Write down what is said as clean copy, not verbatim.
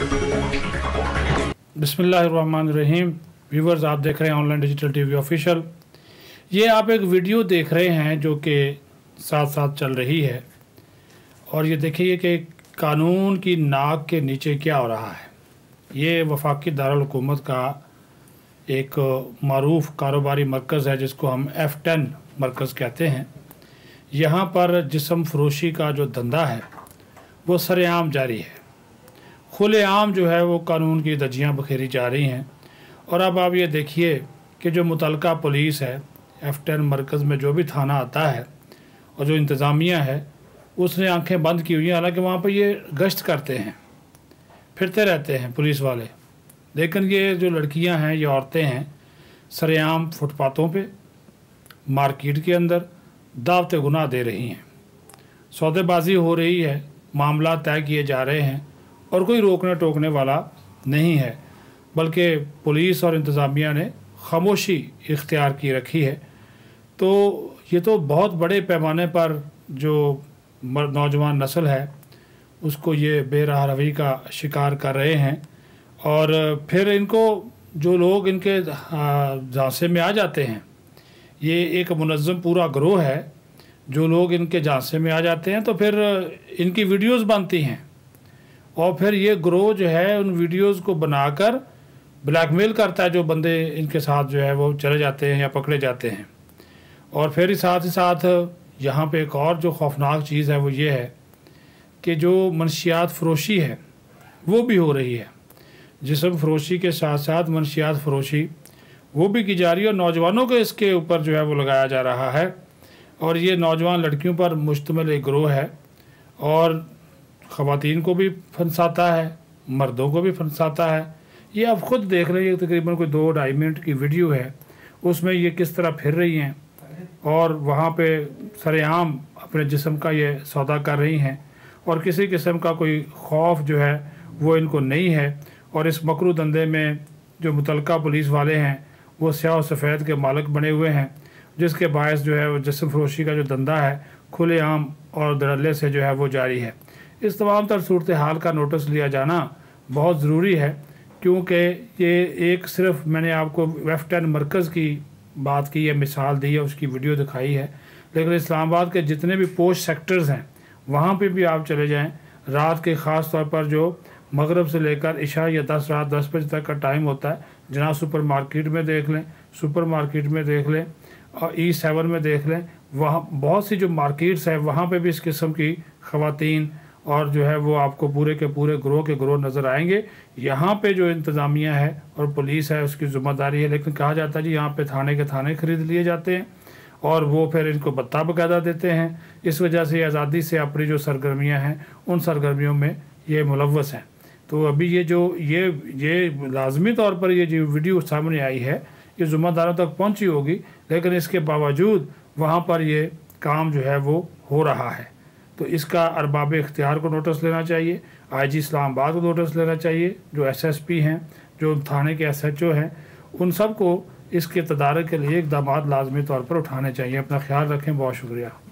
बिस्मिल्लाहिर्रहमानिर्रहीम। व्यूवर्स, आप देख रहे हैं ऑनलाइन डिजिटल टीवी ऑफिशियल। ये आप एक वीडियो देख रहे हैं जो कि साथ साथ चल रही है, और ये देखिए कि कानून की नाक के नीचे क्या हो रहा है। ये वफाकी दारुल हुकूमत का एक मारूफ कारोबारी मरकज़ है जिसको हम F10 मरकज़ कहते हैं। यहाँ पर जिस्म फरोशी का जो धंधा है वो सरेआम जारी है, खुलेआम जो है वो कानून की धज्जियाँ बखेरी जा रही हैं। और अब आप ये देखिए कि जो मुतलका पुलिस है F10 मरकज़ में, जो भी थाना आता है और जो इंतज़ामिया है, उसने आंखें बंद की हुई हैं। हालांकि वहाँ पर ये गश्त करते हैं, फिरते रहते हैं पुलिस वाले, लेकिन ये जो लड़कियां हैं, ये औरतें हैं, सरेआम फुटपाथों पे, मार्केट के अंदर दावत गुनाह दे रही हैं। सौदेबाजी हो रही है, मामला तय किए जा रहे हैं और कोई रोकने टोकने वाला नहीं है, बल्कि पुलिस और इंतज़ामिया ने खामोशी इख्तियार की रखी है। तो ये तो बहुत बड़े पैमाने पर जो नौजवान नस्ल है उसको ये बेराह रवई का शिकार कर रहे हैं, और फिर इनको जो लोग इनके झांसे में आ जाते हैं, ये एक मुनज़्ज़म पूरा गिरोह है, जो लोग इनके झांसे में आ जाते हैं तो फिर इनकी वीडियोस बनती हैं और फिर ये गिरोह जो है उन वीडियोस को बनाकर ब्लैकमेल करता है जो बंदे इनके साथ जो है वो चले जाते हैं या पकड़े जाते हैं। और फिर साथ ही साथ यहाँ पे एक और जो खौफनाक चीज़ है वो ये है कि जो मनशियात फ़रोशी है वो भी हो रही है। जिस्म फ़रोशी के साथ साथ मनशियात फ़रोशी वो भी की जा रही है, और नौजवानों को इसके ऊपर जो है वो लगाया जा रहा है। और ये नौजवान लड़कियों पर मुश्तमिल एक गिरोह है, और ख़वातीन को भी फंसाता है, मर्दों को भी फंसाता है। ये आप ख़ुद देख रहे हैं, तकरीबन कोई 2-2.5 मिनट की वीडियो है, उसमें ये किस तरह फिर रही हैं और वहाँ पे सरेआम अपने जिस्म का ये सौदा कर रही हैं, और किसी किस्म का कोई खौफ जो है वो इनको नहीं है। और इस मकरू धंधे में जो मुतलका पुलिस वाले हैं वो स्याह और सफ़ेद के मालिक बने हुए हैं, जिसके बायस जो है वो जिस्म फरोशी का जो धंधा है खुलेआम और धड़ल्ले से जो है वो जारी है। इस तमाम तर सूरत हाल का नोटिस लिया जाना बहुत ज़रूरी है, क्योंकि ये एक सिर्फ मैंने आपको F10 मरकज़ की बात की है, मिसाल दी है, उसकी वीडियो दिखाई है, लेकिन इस्लामाबाद के जितने भी पोस्ट सेक्टर्स हैं वहाँ पे भी आप चले जाएं, रात के ख़ास तौर पर जो मगरब से लेकर इशा या रात 10 बजे तक का टाइम होता है, जनाब सुपर मार्केट में देख लें, सुपर मार्केट में देख लें और E7 में देख लें, वहाँ बहुत सी जो मार्केट्स हैं वहाँ पे भी इस किस्म की ख़वातीन और जो है वो आपको पूरे के पूरे गिरोह के गिरोह नज़र आएंगे। यहाँ पे जो इंतज़ामिया है और पुलिस है उसकी ज़िम्मेदारी है, लेकिन कहा जाता है जी यहाँ पे थाने के थाने ख़रीद लिए जाते हैं और वो फिर इनको बत्ता बकायदा देते हैं। इस वजह से आज़ादी से अपनी जो सरगर्मियाँ हैं उन सरगर्मियों में ये मुलव्वस हैं। तो अभी ये लाजमी तौर पर ये जो वीडियो सामने आई है ये ज़िम्मेदारों तक पहुँची होगी, लेकिन इसके बावजूद वहाँ पर ये काम जो है वो हो रहा है। तो इसका अरबाब इख्तियार को नोटिस लेना चाहिए, IG इस्लामाबाद को नोटिस लेना चाहिए, जो SSP हैं, जो थाने के SHO हैं, उन सब को इसके तदारक के लिए इक़दामात लाजमी तौर पर उठाने चाहिए। अपना ख्याल रखें। बहुत शुक्रिया।